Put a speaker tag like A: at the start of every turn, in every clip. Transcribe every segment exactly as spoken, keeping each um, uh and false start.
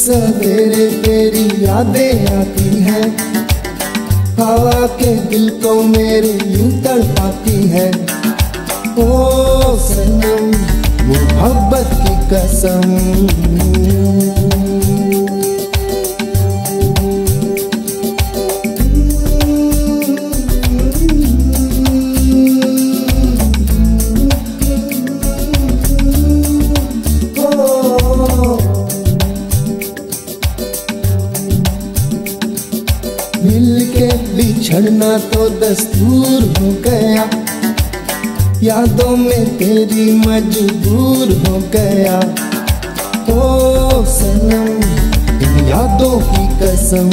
A: सवेरे तेरी यादें आती हैं, हवा के दिल को मेरे यूं तड़पाती है। ओ सनम मोहब्बत की कसम, बिछड़ना तो दस्तूर हो गया, यादों में तेरी मजबूर हो गया। ओ सनम इन यादों की कसम,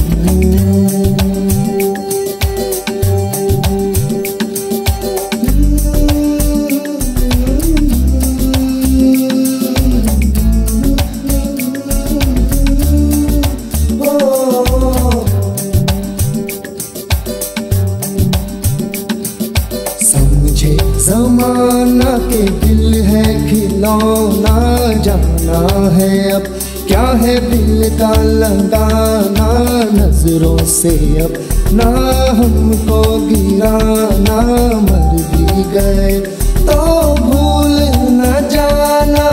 A: जमाना के दिल है खिलौना, जाना है अब क्या है दिल का लगाना। नजरों से अब ना हमको गिराना, मर भी गए तो भूल न जाना।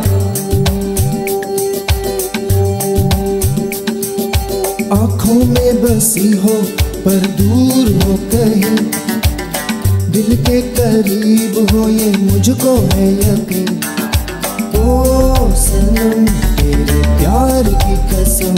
A: आँखों में बसी हो पर दूर हो कहीं, दिल के करीब हो ये मुझको है यकीन। ओ सनम तेरे प्यार की कसम,